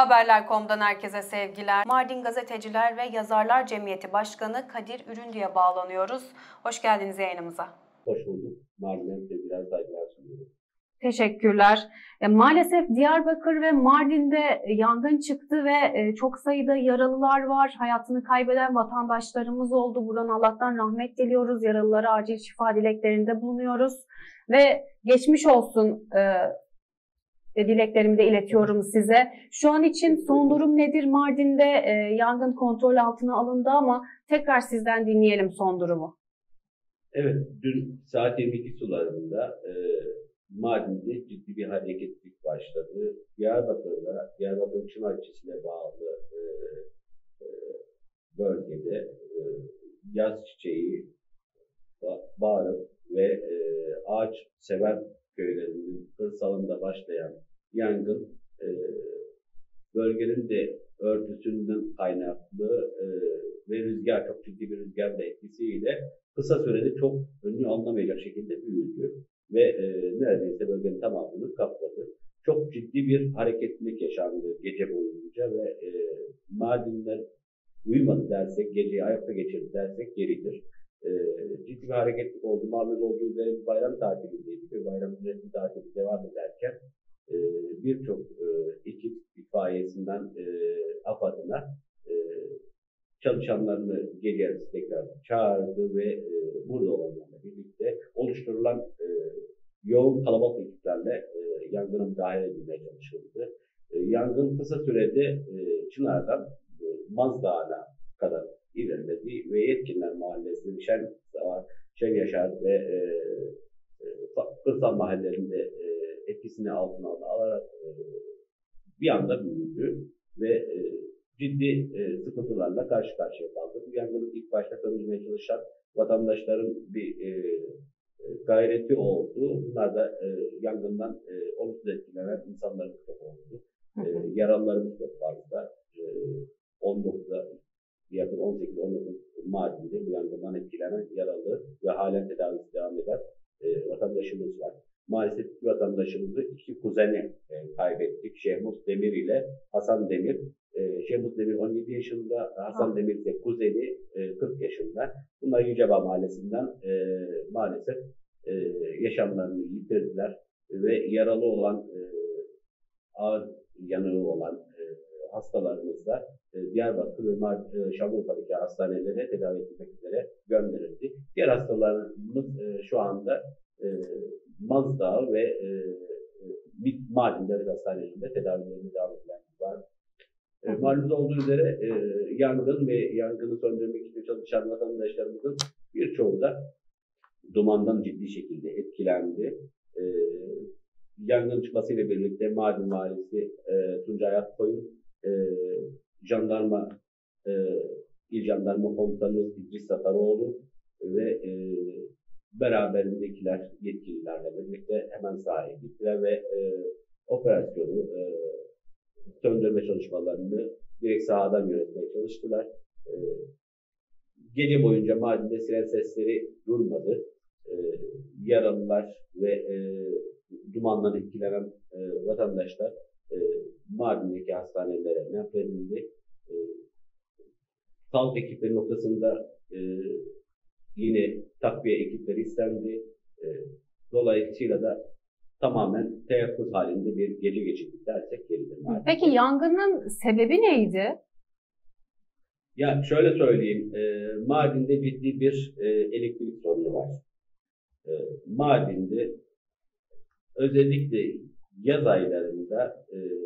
Haberler.com'dan herkese sevgiler. Mardin Gazeteciler ve Yazarlar Cemiyeti Başkanı Kadir Üründü'ye bağlanıyoruz. Hoş geldiniz yayınımıza. Hoş bulduk. Mardin'e biraz saygılar sunuyorum. Teşekkürler. Maalesef Diyarbakır ve Mardin'de yangın çıktı ve çok sayıda yaralılar var. Hayatını kaybeden vatandaşlarımız oldu. Buradan Allah'tan rahmet diliyoruz. Yaralılara acil şifa dileklerinde bulunuyoruz. Ve geçmiş olsun dileklerimi de iletiyorum size. Şu an için son durum nedir? Mardin'de yangın kontrol altına alındı ama tekrar sizden dinleyelim son durumu. Evet, dün saat 22 sularında Mardin'de ciddi bir hareketlilik başladı. Diyarbakır Çınar ilçesine bağlı bölgede yaz çiçeği, bağırıp ve ağaç sever köylerinin kırsalında başlayan yangın bölgenin de örtüsünden kaynaklı ve rüzgar, çok ciddi bir rüzgar da etkisiyle kısa sürede çok önünü alınamayacak şekilde büyüdü ve neredeyse bölgenin tamamını kapladı. Çok ciddi bir hareketlilik yaşandı gece boyunca ve Mardinler uyumadı dersek, geceyi ayakta geçirdi dersek yeridir. Ciddi bir hareketlilik oldu. Malum olduğu üzere bir bayram tatilindeydik ve bayram ücretli tatili devam ederken birçok ekip itfaiyesinden AFAD'ına çalışanlarını gece yarısı tekrar çağırdı ve burada olanlarla birlikte oluşturulan yoğun kalabalık ekiplerle yangına müdahale edilmeye çalışıldı. Yangın kısa sürede Çınar'dan Maz Dağı'na kadar ilerledi ve Yetkinler Mahallesi, Şen Yaşar ve kırsal mahallelerinde etkisini altına alarak bir anda büyüdü ve ciddi sıkıntılarla karşı karşıya kaldı. Bu yangının ilk başta söndürmeye çalışan vatandaşların bir gayreti oldu. Bunlar da yangından olumsuz etkilenen insanların çok oldu. Yaralılarımız çok fazla. 19'a yakın 18-19 Mardin'de bu yangından etkilenen yaralı ve halen tedavisi devam eden vatandaşımız var. Maalesef bu vatandaşımızı iki kuzeni kaybettik. Şehmus Demir ile Hasan Demir. Şehmus Demir 17 yaşında, Hasan Demir ise kuzeni 40 yaşında. Bunlar Yüceba Mahallesi'nden maalesef yaşamlarını yitirdiler ve yaralı olan, ağır yanığı olan hastalarımız da Diyarbakır ve Şanlıurfa'daki hastanelere tedavi etmek üzere gönderildi. Diğer hastalarımız şu anda Mazdağ ve Mardin Devlet Hastanelerinde tedavilerine devam edilen var. Malumunuz olduğu üzere yangın ve yangını söndürmek için çalışan vatandaşlarımızın birçoğu da dumandan ciddi şekilde etkilendi. Yangın çıkmasıyla birlikte Mardin Mahallesi Tuncay Akkoyun jandarma İl Jandarma Komutanımız İdris Sataroğlu ve beraberindekiler yetkililerle birlikte hemen sahaya gittiler ve operasyonu söndürme çalışmalarını direkt sahadan yönetmeye çalıştılar. Gece boyunca Mardin'de siren sesleri durmadı. Yaralılar ve dumandan etkilenen vatandaşlar Mardin'deki hastanelere nakledildi. Sağlık ekipleri noktasında yine takviye ekipleri istendi. Dolayısıyla da tamamen teyakkuz halinde bir gece geçirdik dersek yeridir. Peki yangının sebebi neydi? Ya şöyle söyleyeyim, Mardin'de ciddi bir elektrik sorunu var. Mardin'de özellikle yaz aylarında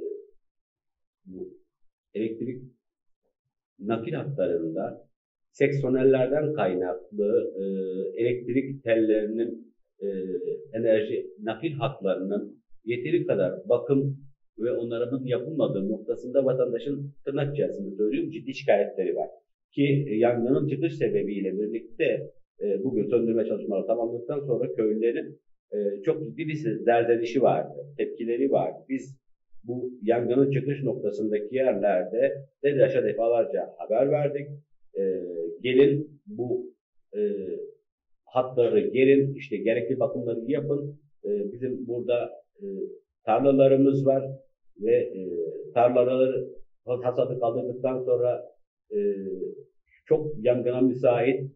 bu elektrik nakil hatlarında seksonellerden kaynaklı elektrik tellerinin enerji nakil hatlarının yeteri kadar bakım ve onarımın yapılmadığı noktasında vatandaşın tırnak içerisinde söylüyorum ciddi şikayetleri var. Ki yangının çıkış sebebiyle birlikte bugün söndürme çalışmaları tamamladıktan sonra köylülerin çok ciddi bir serzenişi vardı, tepkileri vardı. Biz bu yangının çıkış noktasındaki yerlerde DEDAŞ'a defalarca haber verdik. Gelin bu hatları gelin, işte gerekli bakımları yapın. Bizim burada tarlalarımız var ve tarlaları hasadı kaldırdıktan sonra çok yangına müsait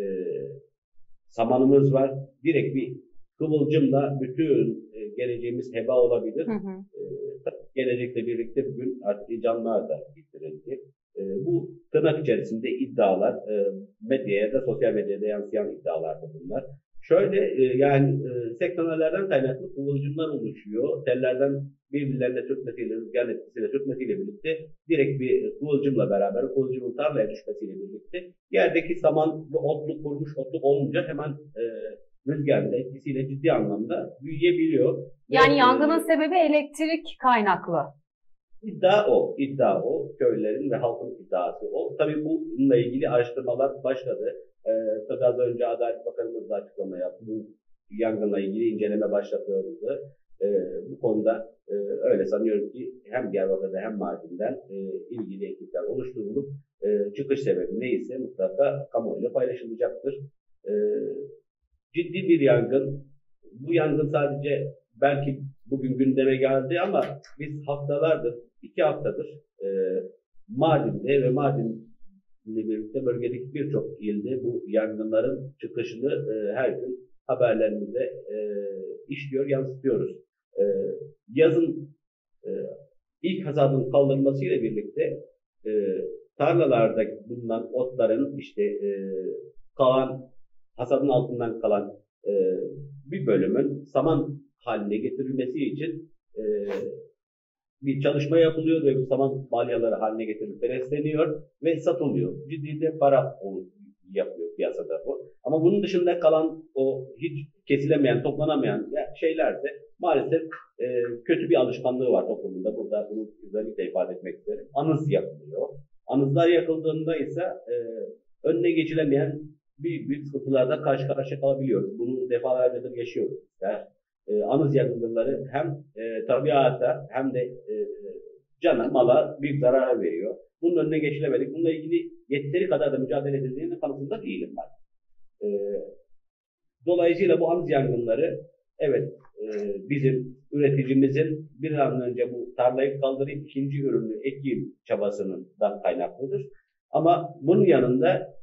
samanımız var. Direkt bir kıvılcımla bütün geleceğimiz heba olabilir. Gelecekle birlikte bugün artık canlar da bitirildi. Bu tırnak içerisinde iddialar, medyaya da sosyal medyada yansıyan iddialar da bunlar. Şöyle yani sektörlerden kaynaklı kıvılcımlar oluşuyor. Tellerden birbirlerine sürtmesiyle, rüzgar etkisiyle sürtmesiyle birlikte direkt bir kıvılcımla beraber kıvılcımın tarlaya düşmesiyle birlikte yerdeki saman ve otluk, kurumuş otluk olunca hemen rüzgarın etkisiyle ciddi anlamda büyüyebiliyor. Yani yangının sebebi elektrik kaynaklı. İddia o. Köylerin ve halkın iddiası o. Tabii bununla ilgili araştırmalar başladı. Tabii az önce Adalet Bakanımız da açıklama yaptı. Bu yangınla ilgili inceleme başlattığımızı. Bu konuda öyle sanıyorum ki hem Diyarbakır'da hem Mardin'den ilgili ekipler oluşturulup çıkış sebebi neyse mutlaka kamuoyuyla paylaşılacaktır. Ciddi bir yangın. Bu yangın sadece belki bugün gündeme geldi ama biz haftalardır, 2 haftadır Mardin'de ve Mardin'le birlikte bölgedeki birçok ilde bu yangınların çıkışını her gün haberlerimizde işliyor, yansıtıyoruz. Yazın ilk hasadın kaldırılmasıyla birlikte tarlalarda bulunan otların işte kalan hasadın altından kalan bir bölümün saman haline getirilmesi için bir çalışma yapılıyor ve bu saman balyaları haline getirilip besleniyor ve satılıyor. Ciddi de para yapıyor piyasada bu. Ama bunun dışında kalan o hiç kesilemeyen, toplanamayan şeyler de maalesef kötü bir alışkanlığı var toplumunda. Burada bunu özellikle ifade etmek isterim. Anız yakılıyor. Anızlar yakıldığında ise önüne geçilemeyen büyük sıkıntılarla karşı karşıya kalabiliyoruz. Bunu defalarca yaşıyoruz. Anız yangınları hem tabiata hem de cana, mala büyük zarar veriyor. Bunun önüne geçilemedik. Bununla ilgili yeteri kadar da mücadele edildiğinin kanısında değilim ben. Dolayısıyla bu anız yangınları evet bizim üreticimizin bir an önce bu tarlayı kaldırıp ikinci ürünü ekeyim çabasından kaynaklıdır. Ama bunun yanında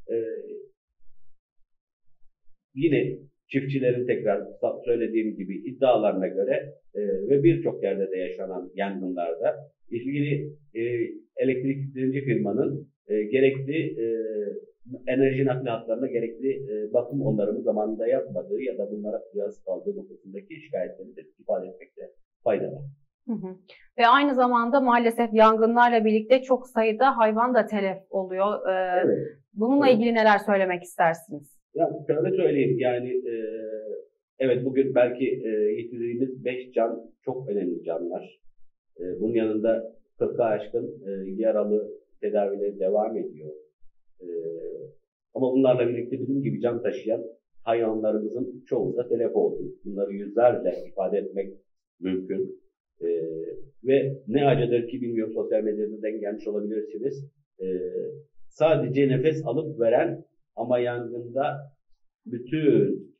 yine çiftçilerin tekrar söylediğim gibi iddialarına göre ve birçok yerde de yaşanan yangınlarda ilgili elektrikçi firmanın gerekli enerji nakli hatlarına gerekli bakım onarımı zamanında yapmadığı ya da bunlara duyarsız kaldığı noktasındaki şikayetleri de ifade etmekte fayda var. Ve aynı zamanda maalesef yangınlarla birlikte çok sayıda hayvan da telef oluyor. Evet. Bununla ilgili neler söylemek istersiniz? Ya şöyle söyleyeyim yani evet bugün belki yitirdiğimiz 5 can çok önemli canlar. Bunun yanında 40'a aşkın yaralı tedavileri devam ediyor. Ama bunlarla birlikte bizim gibi can taşıyan hayvanlarımızın çoğu da telef oldu. Bunları yüzlerle ifade etmek mümkün. Ve ne acıdır ki bilmiyorum sosyal medyada denk gelmiş olabilirsiniz. Sadece nefes alıp veren ama yangında bütün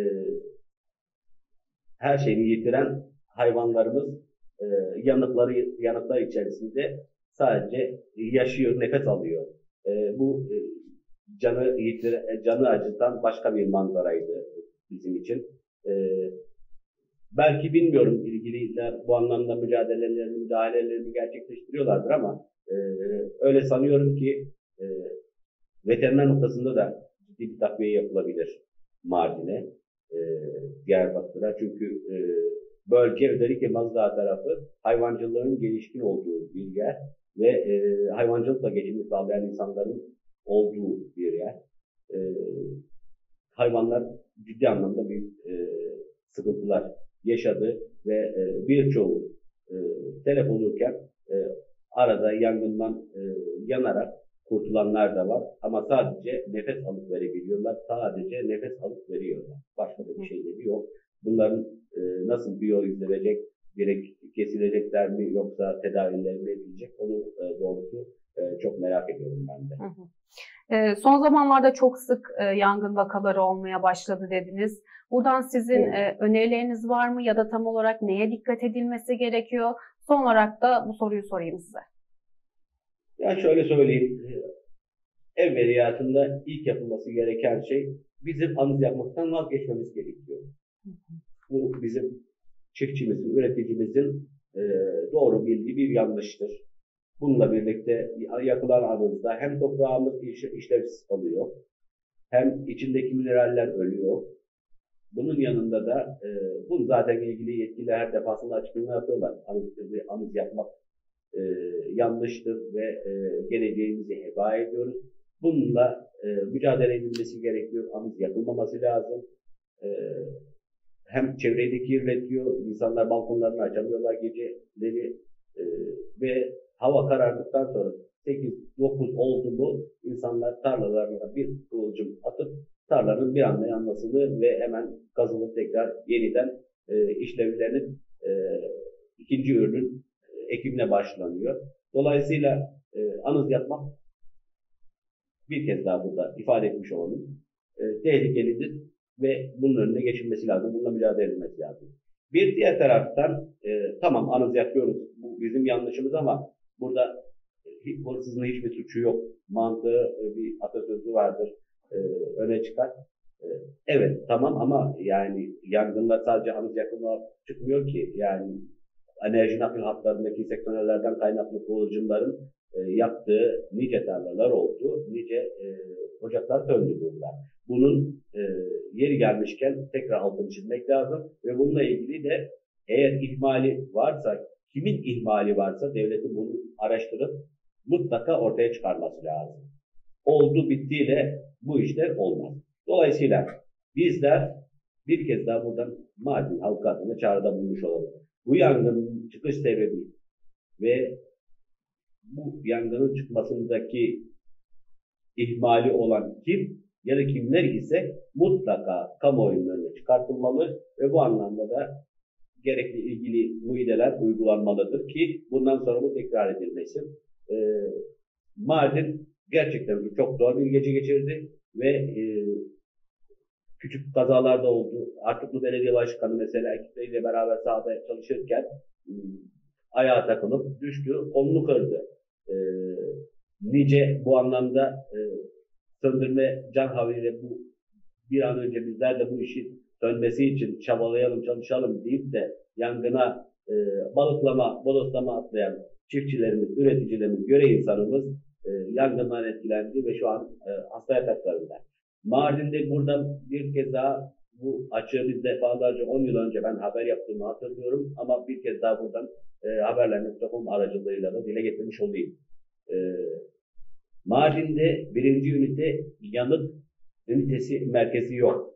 her şeyini yitiren hayvanlarımız yanıklar içerisinde sadece yaşıyor, nefes alıyor. Bu canı acıtan başka bir manzaraydı bizim için. Belki bilmiyorum ilgililer bu anlamda müdahalelerini gerçekleştiriyorlardır ama öyle sanıyorum ki veteriner noktasında da ciddi bir takviye yapılabilir Mardin'e, Diyarbakır'a. Çünkü bölge özellikle Mazdağ tarafı hayvancılığın gelişkin olduğu bir yer ve hayvancılıkla geçimini sağlayan insanların olduğu bir yer. Hayvanlar ciddi anlamda büyük sıkıntılar yaşadı ve birçoğu telef olurken arada yangından yanarak kurtulanlar da var. Ama sadece nefes alıp verebiliyorlar. Sadece nefes alıp veriyorlar. Başka da bir şeyleri yok. Bunların nasıl izlenecek, direkt kesilecekler mi yoksa tedavileri mi edilecek onu doğrusu çok merak ediyorum ben de. Son zamanlarda çok sık yangın vakaları olmaya başladı dediniz. Buradan sizin Evet. önerileriniz var mı ya da tam olarak neye dikkat edilmesi gerekiyor? Son olarak da bu soruyu sorayım size. Ya şöyle söyleyeyim. Ev veriyatında ilk yapılması gereken şey bizim anız yapmaktan vazgeçmemiz gerekiyor. Bu bizim çiftçimizin, üreticimizin doğru bildiği bir yanlıştır. Bununla birlikte yakılan anızda hem toprağımız işlevsiz kalıyor, hem içindeki mineraller ölüyor. Bunun yanında da bunu zaten ilgili yetkililer her defasında açıklama yapıyorlar. Anız yapmak yanlıştır ve geleceğimizi heba ediyoruz. Bununla mücadele edilmesi gerekiyor. Anız yapılmaması lazım. Hem çevreyi kirletiyor, insanlar balkonlarını açamıyorlar geceleri ve hava karardıktan sonra 8-9 oldu mu insanlar tarlalarına bir kıvılcım atıp tarlanın bir anda yanmasını ve hemen kazılıp tekrar yeniden işlevlenip ikinci ürünün ekimine başlanıyor. Dolayısıyla anız yapmak, bir kez daha burada ifade etmiş olalım, tehlikelidir ve bunun önüne geçilmesi lazım, bununla mücadele edilmesi lazım. Bir diğer taraftan tamam anız yapıyoruz, bu bizim yanlışımız ama burada hırsızın hiçbir suçu yok mantığı bir atasözü vardır, öne çıkar. Evet tamam ama yani yangınlar sadece anız yakımına çıkmıyor ki, yani enerji nakil hatlarındaki sektörlerden kaynaklı kıvılcımların yaptığı nice tarlalar oldu, nice ocaklar söndü burada. Bunun yeri gelmişken tekrar altını çizmek lazım ve bununla ilgili de eğer ihmali varsa, kimin ihmali varsa devletin bunu araştırıp mutlaka ortaya çıkarması lazım. Oldu bittiyle bu işler olmaz. Dolayısıyla bizler bir kez daha buradan Mardin halkı adına çağrıda bulunmuş olalım. Bu yangının çıkış sebebi ve bu yangının çıkmasındaki ihmali olan kim ya da kimler ise mutlaka kamuoyunun önüne çıkartılmalı ve bu anlamda da gerekli ilgili müeyyideler uygulanmalıdır ki bundan sonra bu tekrar edilmesin. Mardin gerçekten çok zor bir gece geçirdi ve küçük kazalar da oldu. Artuklu Belediye Başkanı mesela ekipleriyle beraber sahada çalışırken ayağa takılıp düştü, kolunu kırdı. Nice bu anlamda söndürme can havliyle bu bir an önce bizler de bu işin sönmesi için çabalayalım, çalışalım deyip de yangına balıklama, bodoslama atlayan çiftçilerimiz, üreticilerimiz, görev insanımız yangından etkilendi ve şu an hasta yataklarında. Mardin'de burada bir kez daha bu açığı biz defalarca 10 yıl önce ben haber yaptığımı hatırlıyorum ama bir kez daha buradan haberler.com aracılığıyla da dile getirmiş olayım. Mardin'de birinci ünite yanıt ünitesi merkezi yok.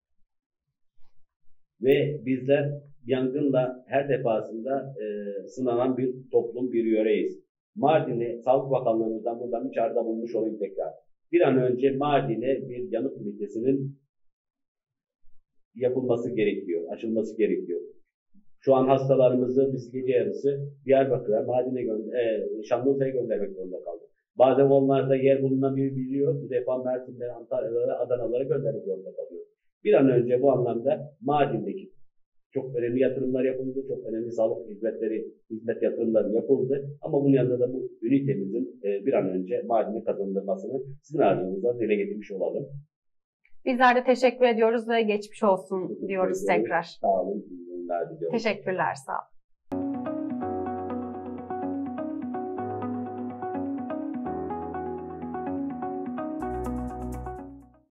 Ve bizler yangınla her defasında sınanan bir toplum, bir yöreyiz. Mardin'e Sağlık Bakanlığımızdan buradan bir çağrıda bulunmuş olayım tekrar. Bir an önce Mardin'e bir yanıt ünitesinin yapılması gerekiyor, açılması gerekiyor. Şu an hastalarımızı biz gece yarısı Diyarbakır'a, Mardin'e Şanlıurfa'ya göndermek zorunda kaldık. Bazen onlarda yer bulunabiliyor. Bu defa Mersin'de, Antalya'lara, Adana'lara göndermek zorunda kalıyor. Bir an önce bu anlamda Mardin'deki çok önemli yatırımlar yapıldı, çok önemli sağlık hizmet yatırımları yapıldı. Ama bunun yanında da bu ünitemizin bir an önce Mardin'e kazandırmasını sizin aracınızda dile getirmiş olalım. Bizler de teşekkür ediyoruz ve geçmiş olsun diyoruz tekrar. Sağ olun. İyi günler diliyorum. Teşekkürler, sağ olun.